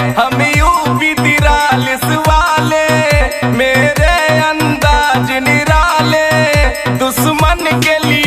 हम यूपी 43 वाले, मेरे अंदाज निराले, दुश्मन के लिए